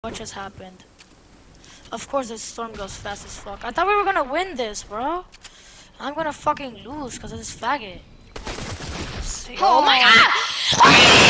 What just happened? Of course this storm goes fast as fuck. I thought we were gonna win this, bro. I'm gonna fucking lose because of this faggot. Oh my god!